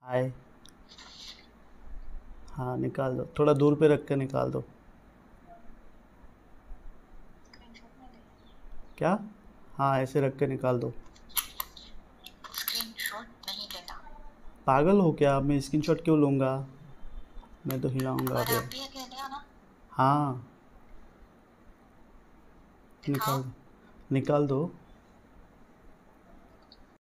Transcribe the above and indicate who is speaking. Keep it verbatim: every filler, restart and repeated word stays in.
Speaker 1: हाय। हाँ निकाल दो, थोड़ा दूर पे रख के निकाल दो।
Speaker 2: स्क्रीनशॉट नहीं लेना।
Speaker 1: क्या? हाँ ऐसे रख के निकाल दो।
Speaker 2: स्क्रीनशॉट नहीं लेना।
Speaker 1: पागल हो क्या? मैं स्क्रीनशॉट क्यों लूँगा? मैं तो हिलाऊंगा
Speaker 2: और
Speaker 1: अभी।
Speaker 2: आप भी अकेले हो ना?
Speaker 1: हाँ
Speaker 2: दिखाओ।
Speaker 1: निकाल दो, निकाल दो।